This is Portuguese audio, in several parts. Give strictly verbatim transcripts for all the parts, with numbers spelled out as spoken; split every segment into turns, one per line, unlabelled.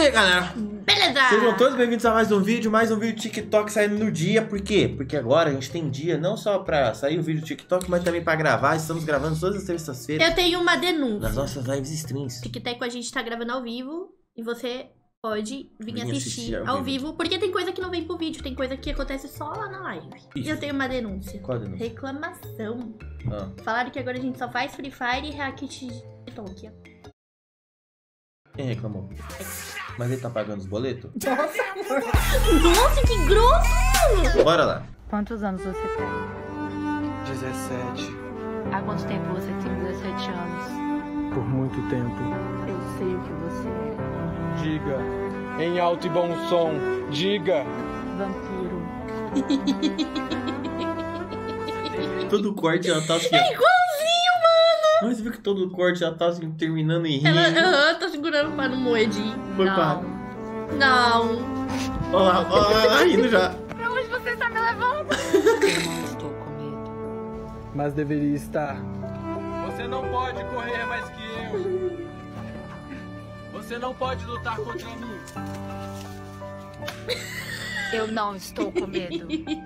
aí, galera?
Beleza!
Sejam todos bem-vindos a mais um vídeo, mais um vídeo TikTok saindo no dia. Por quê? Porque agora a gente tem dia não só pra sair o vídeo TikTok, mas também pra gravar. Estamos gravando todas as terças-feiras.
Eu tenho uma denúncia.
Nas nossas lives streams.
TikTok a gente tá gravando ao vivo e você pode vir
Vim
assistir,
assistir ao
ao
vivo.
vivo. Porque tem coisa que não vem pro vídeo, tem coisa que acontece só lá na live. E
Isso.
eu tenho uma denúncia.
Qual a denúncia?
Reclamação.
Ah.
Falaram que agora a gente só faz Free Fire e Hack TikTok.
Quem reclamou? Mas ele tá pagando os boletos?
Nossa, amor. Nossa, que grosso!
Bora lá.
Quantos anos você tem?
dezessete.
Há quanto tempo você tem dezessete anos?
Por muito tempo.
Eu sei o que você é.
Diga, em alto e bom som, diga.
Vampiro.
Todo corte ela tá assim.
É igualzinho, mano!
Mas você viu que todo corte ela tá assim, terminando em rir.
Ela aham, tá segurando pra não morrer de rir.
Foi
Não.
para.
Não.
Olha lá, olha lá, ela rindo já.
Pra onde você está me levando? Eu não estou com medo.
Mas deveria estar. Você não pode correr mais que eu. Você não pode lutar contra mim.
Eu não estou com medo.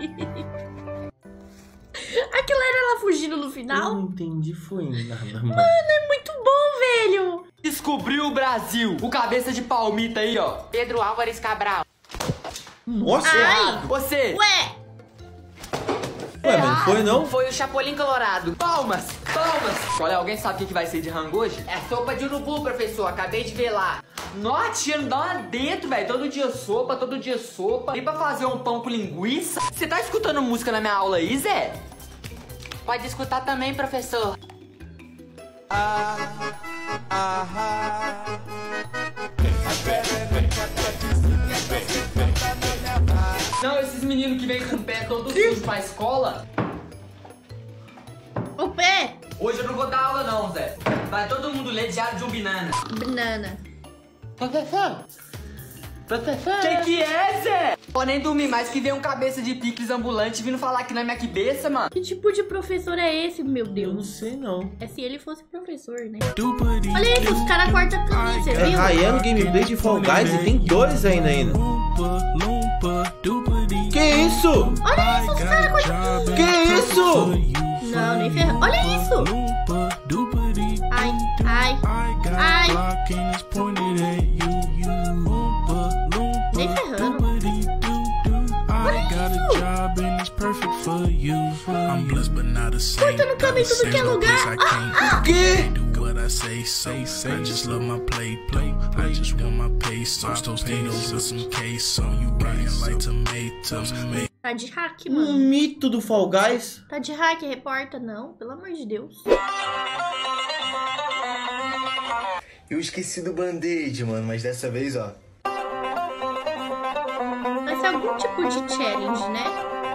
Aquilo era ela fugindo no
Eu
final?
não entendi, foi nada, mano.
É muito bom, velho!
Descobriu o Brasil. O cabeça de palmita aí, ó. Pedro Álvares Cabral.
Nossa!
Ai!
Você.
Ué!
Ué, mas não foi não?
Foi o Chapolin Colorado. Palmas, palmas. Olha, alguém sabe o que que vai ser de rango hoje? É sopa de urubu, professor. Acabei de ver lá. Nossa, tia, não dá lá dentro, velho. Todo dia sopa, todo dia sopa. E pra fazer um pão com linguiça? Você tá escutando música na minha aula aí, Zé? Pode escutar também, professor. Não, esses meninos que vêm com o pé todo sujo pra escola.
O pé!
Hoje eu não vou dar aula não, Zé. Vai todo mundo ler Diário de um Banana.
Banana.
Professor? Professor? Que que é, Zé? Pode nem dormir mais que vem um cabeça de picles ambulante vindo falar aqui na minha cabeça, mano.
Que tipo de professor é esse, meu
Eu não
Deus?
sei não.
É se ele fosse professor, né? Olha isso, os caras cortam a camisa,
É
viu?
Rayano gameplay de Fall Guys e tem dois ainda ainda. Que isso?
Olha isso, os caras cortam...
Que isso?
Não, nem ferrando. Olha isso! Ai, ai, ai. Nem ferrando. Cortando cama em tudo que é lugar. Ah, ah.
Que?
I say so. I just love my play, play. I just want my pesos, Tostitos with some queso. You riding like tomatoes.
Tá de hack,
Um
mano.
mito do Fall Guys.
Tá de hack, reporta? Não, pelo amor de Deus.
Eu esqueci do band-aid, mano, mas dessa vez, ó.
Vai ser algum tipo de challenge, né?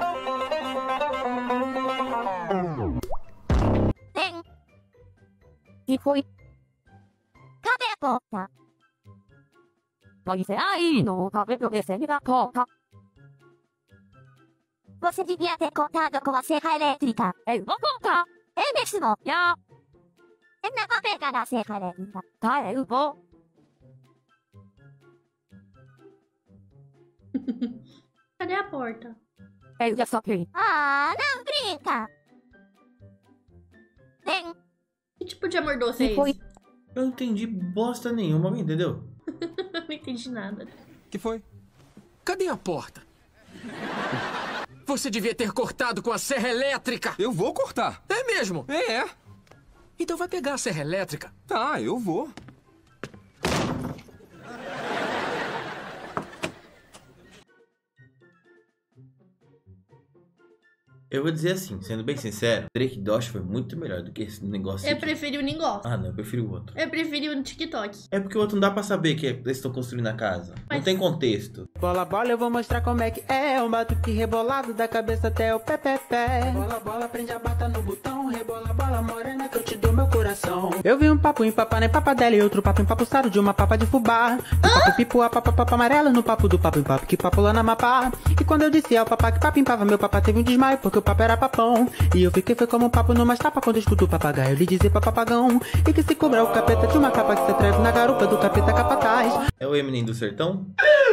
E foi. Cadê a porta? Pode ser aí no cabelo descendo da porta. Você devia ter cortado com a serra elétrica. Eu vou cortar. É mesmo? Já. Eu não vou pegar a serra elétrica. Tá, eu vou.
Cadê a porta?
Eu já soquei. Ah, não brinca. Vem.
Que tipo de amor doce é
E foi.
esse?
Eu não entendi bosta nenhuma, entendeu?
Não entendi nada.
Que foi? Cadê a porta? Você devia ter cortado com a serra elétrica.
Eu vou cortar.
É mesmo?
É, é.
Então vai pegar a serra elétrica.
Tá, eu vou.
Eu vou dizer assim, sendo bem sincero, Drake Dosh foi muito melhor do que esse negócio
Eu
aqui.
preferi o Ningosta.
Ah, não, eu prefiro o outro.
Eu preferi o TikTok.
É porque o outro não dá pra saber que eles estão construindo a casa. Não
Mas-
tem contexto.
Bola, bola, eu vou mostrar como é que é. Um batuque rebolado da cabeça até o pé, pé, pé. Bola, bola, prende a bata no botão. Rebola, bola, morena que eu te dou meu coração. Eu vi um papo em papa nem papadela e outro papo empapuçado de uma papa de fubá. Um papo pipo, a papa, papa amarela no papo do papo em papo que papo lá na mapa. E quando eu disse ao papá que papo empava, meu papá teve um desmaio porque que o papo era papão. E eu fiquei foi como um papo numa estapa quando eu escuto o papagaio lhe dizer pra papagão. E que se cobrar o capeta de uma capa que se atreve na garupa do capeta capataz.
É o Eminem do sertão?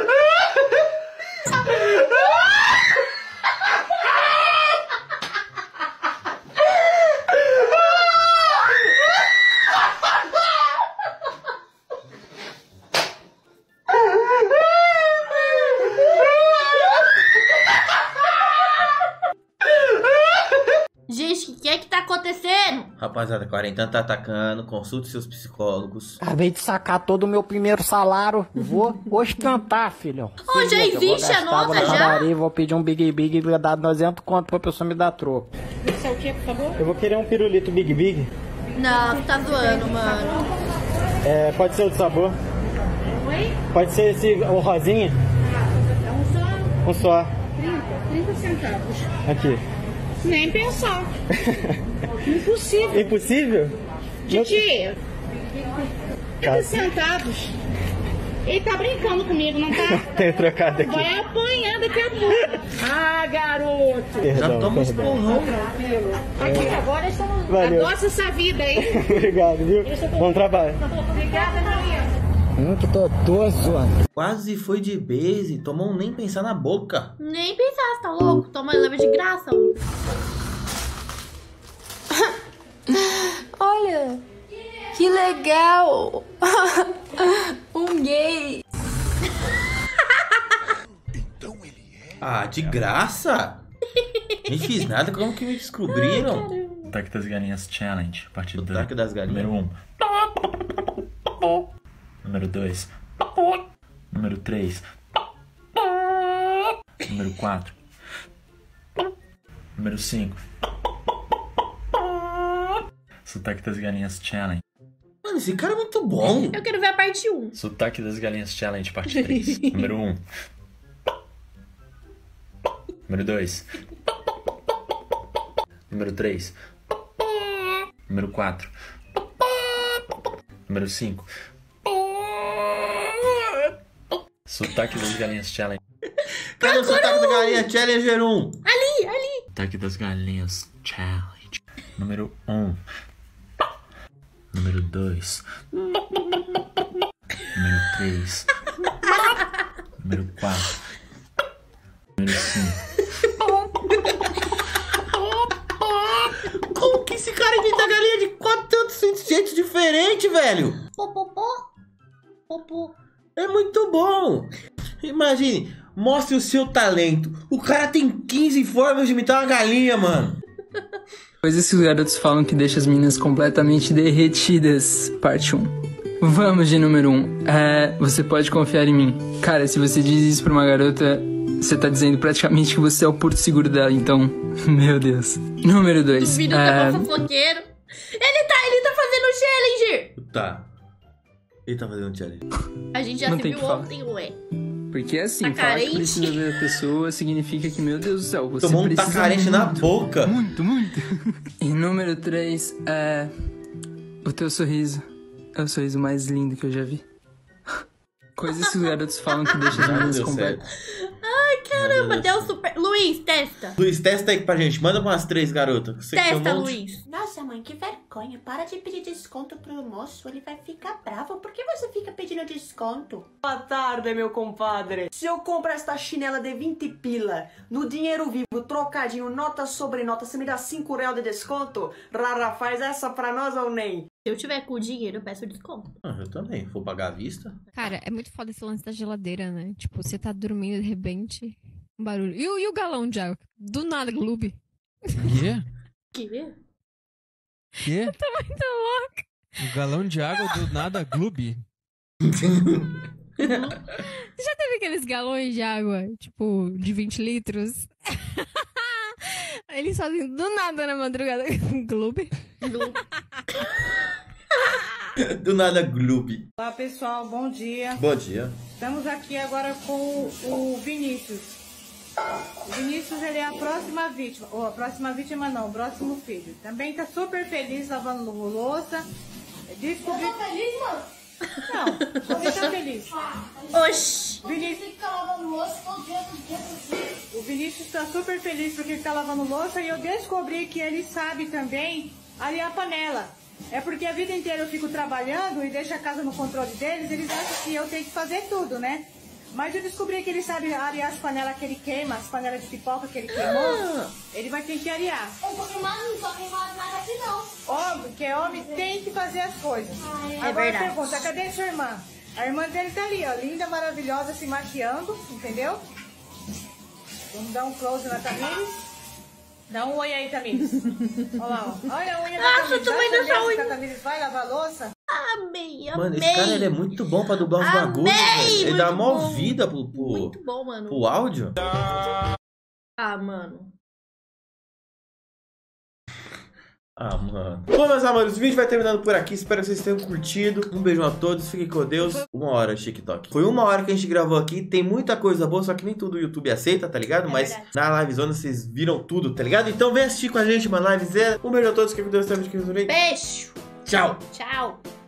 Gente, o que é que tá acontecendo?
Rapaziada, quarentena tá atacando, consulte seus psicólogos.
Acabei de sacar todo o meu primeiro salário. Vou ostentar, filhão.
Ô, já existe a nota já?
Padaria, vou pedir um Big Big e vou dar duzentos conto pra pessoa me dar troco.
Isso é o que, por favor?
Eu vou querer um pirulito Big Big.
Não, tá zoando, mano.
É, pode ser o de sabor.
Oi?
Pode ser esse, o rosinha?
Ah, um só?
Um só.
trinta, trinta centavos.
Aqui.
Nem pensar. Impossível.
Impossível?
Titi, trinta
Tá.
centavos. Ele tá brincando comigo, não tá?
Tenho trocado aqui.
Vai apanhar daqui a pouco. Ah, garoto.
Perdão,
Já toma uns
perdão.
porrão.
Aqui, agora estamos...
Valeu.
Adoça essa vida aí.
Obrigado, viu? Bom trabalho.
Obrigada, Maria.
Muito totoso.
Quase foi de base, tomou um nem pensar na boca.
Nem pensar, você tá louco? Toma leva de graça. Olha, que legal. Um gay.
Ah, de graça? Nem fiz nada, como que me descobriram?
Ataque das Galinhas Challenge, parte dois.
Ataque das Galinhas.
Número um. Número dois. Número três. Número quatro. Número cinco. Sotaque das Galinhas Challenge.
Mano, esse cara é muito bom.
Eu quero ver a parte um.
Sotaque das Galinhas Challenge, parte três. Número um. Número dois. Número três. Número quatro. Número cinco. Sotaque das Galinhas Challenge.
Cadê o sotaque da galinha Challenger um?
Ali, ali.
Sotaque das Galinhas Challenge. Número um. Número dois. Número três. Número quatro. Número cinco.
Como que esse cara imita a galinha de quatrocentos jeitos diferentes, velho?
Popopó. Popô.
É muito bom. Imagine, mostre o seu talento. O cara tem quinze formas de imitar uma galinha, mano.
Coisas que os garotos falam que deixa as meninas completamente derretidas. Parte um. Vamos de número um. É, você pode confiar em mim. Cara, se você diz isso pra uma garota, você tá dizendo praticamente que você é o porto seguro dela, então... Meu Deus. Número dois.
O vídeo
é...
tá fofoqueiro. Ele tá, ele tá fazendo o challenger.
Tá. Ele tá fazendo challenge.
A gente já
Não
se
tem
viu
que falar.
ontem, ué.
Porque assim,
Tá
falar
carente?
que precisa ver a pessoa significa que, meu Deus do céu, você
Tomou um
precisa
tacarente
muito,
na boca.
Muito, muito. E número três é... O teu sorriso é o sorriso mais lindo que eu já vi. Coisas que os garotos falam que deixa as
Não
meninas
deu
completas.
Ai, caramba, deu super... Luiz, testa.
Luiz, testa aí pra gente. Manda umas três, garotas. Você que tem um
Testa,
monte.
Luiz.
Nossa, mãe, que vergonha. Para de pedir desconto pro moço, ele vai ficar bravo. Por que você fica pedindo desconto?
Boa tarde, meu compadre. Se eu compro esta chinela de vinte pila, no dinheiro vivo, trocadinho, nota sobre nota, você me dá cinco reais de desconto? Rara, faz essa pra nós ou nem?
Se eu tiver com o dinheiro, eu peço desconto.
Ah, eu também. Vou pagar à vista.
Cara, é muito foda esse lance da geladeira, né? Tipo, você tá dormindo de repente, um barulho. E o, e o galão de água? Do nada, Gloob.
Quê?
Que?
Quê?
Eu tô muito louca.
O galão de água do nada Gloob?
Você já teve aqueles galões de água, tipo, de vinte litros? Eles fazem do nada na madrugada. Gloob.
Gloob.
Do nada, Gloob.
Olá, pessoal. Bom dia.
Bom dia.
Estamos aqui agora com o Vinícius. O Vinícius, ele é a próxima vítima. Ou a próxima vítima não, o próximo filho. Também tá super feliz lavando louça. Descobri...
Tá feliz, mano?
Não, você tá feliz.
Oxi.
Vinícius...
Fica lavando louça todo dia, todo dia, todo dia.
O Vinícius tá super feliz porque ele tá lavando louça e eu descobri que ele sabe também arear a panela. É porque a vida inteira eu fico trabalhando e deixo a casa no controle deles, eles acham que eu tenho que fazer tudo, né? Mas eu descobri que ele sabe arear as panelas que ele queima, as panelas de pipoca que ele queimou. Ah. Ele vai ter que arear.
Eu tô queimando, não tô queimando nada aqui não.
Homem, que homem tem que fazer as coisas.
Ah, é.
Agora
É verdade.
pergunta, cadê sua irmã? A irmã dele tá ali, ó, linda, maravilhosa, se maquiando, entendeu? Vamos dar um close na Tamires. Dá um oi aí, Tamires. Olha lá, ó. Olha a unha da
Nossa,
Tamires.
também dessa
Olha
unha.
a Tamires vai lavar a louça.
Amei, amei.
Mano, esse cara ele é muito bom pra dublar os
Amei,
bagulhos, velho. Ele dá
muito
mó
bom.
vida pro, pro,
Muito bom, mano.
pro áudio.
Ah, mano.
Ah, mano. Bom, meus amores, o vídeo vai terminando por aqui. Espero que vocês tenham curtido. Um beijão a todos. Fiquem com Deus. Uma hora de TikTok. Foi uma hora que a gente gravou aqui. Tem muita coisa boa, só que nem tudo o YouTube aceita, tá ligado?
É
Mas
verdade.
na livezona vocês viram tudo, tá ligado? Então vem assistir com a gente uma livezera. Um beijo a todos. Fiquem com Deus. Até o vídeo que eu
Beijo.
Tchau.
Tchau.